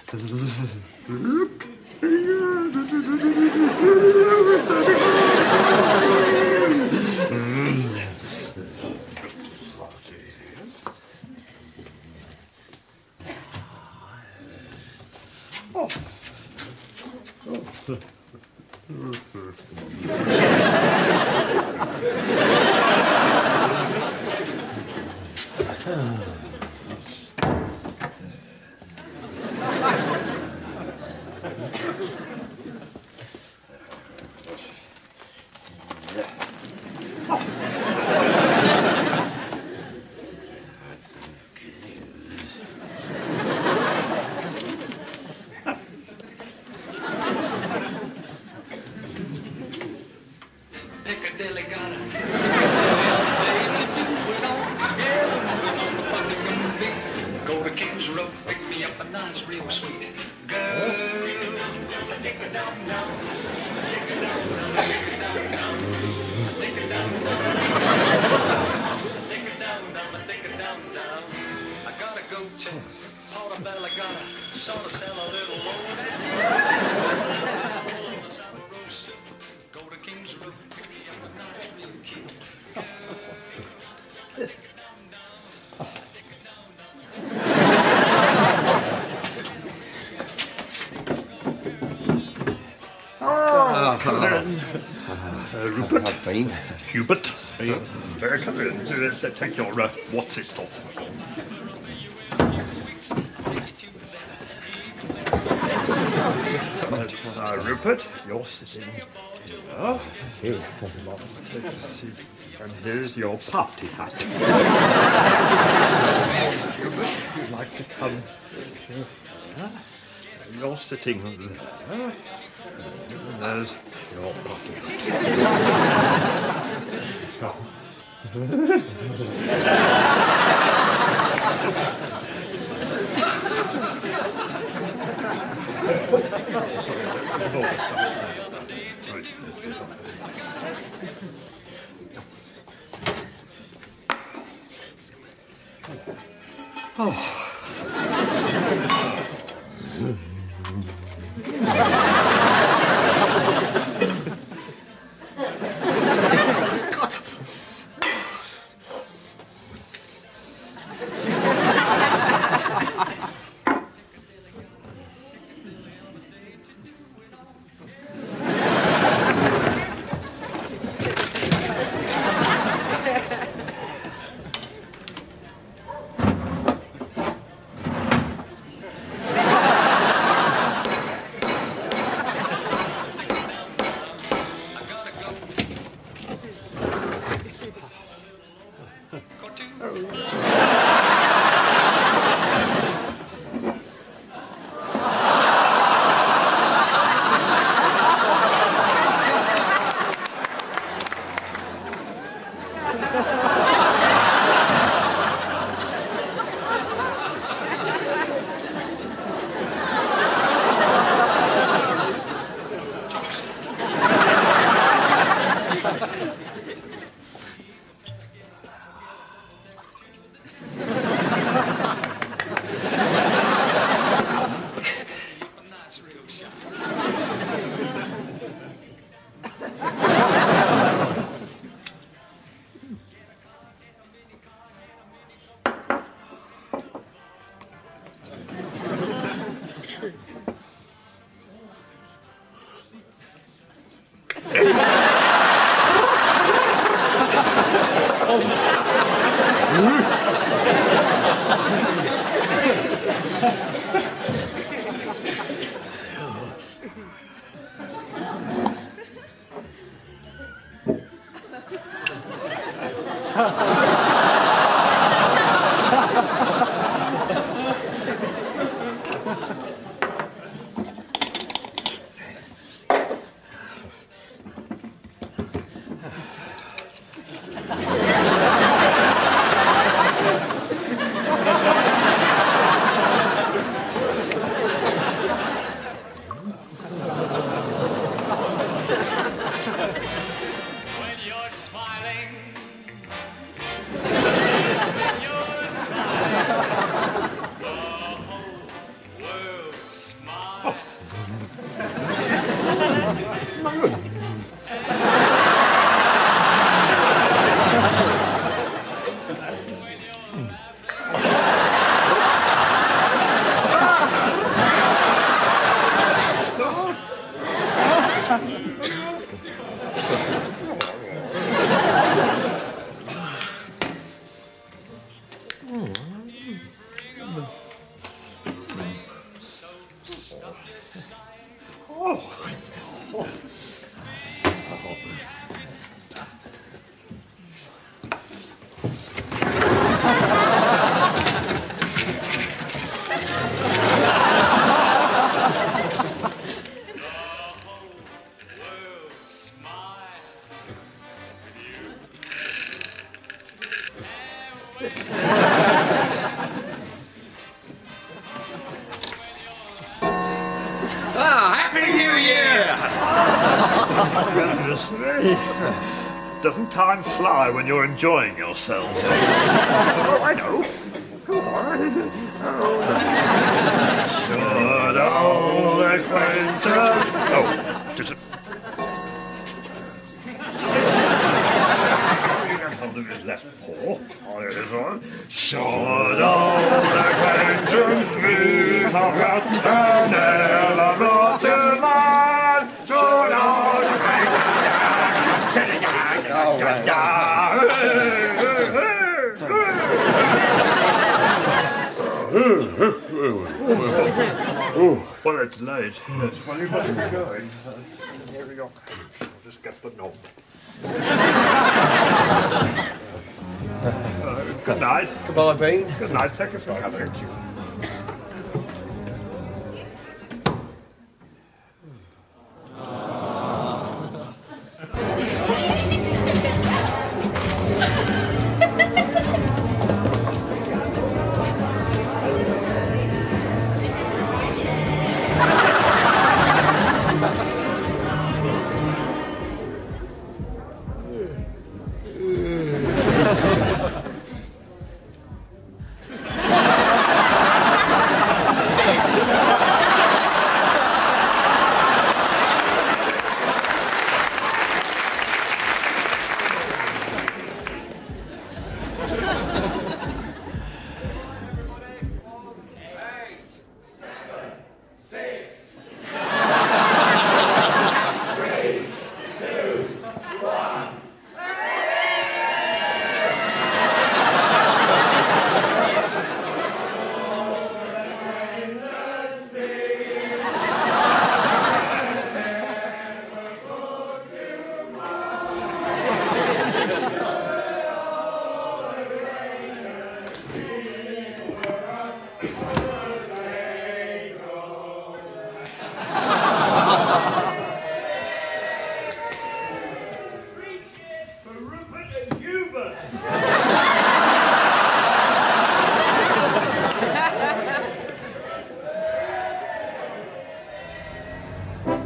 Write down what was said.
Rupert. Fine. Hubert. Very good. Take your what's it off. Rupert, you're sitting here. And here's your party hat. Rupert, you'd like to come here? You're sitting there. And there's your party Happy New Year! Goodness me. Doesn't time fly when you're enjoying yourself? Oh, I know. Go on. Should old acquaintance... Oh, just... His left paw. On it is on. Should old acquaintance be forgot and never brought to mind? Should old Well, it's late. That's funny where we're going. Here we go. I'll just get the knob. Good night. Goodbye, Bean. Good night. Take us some cover.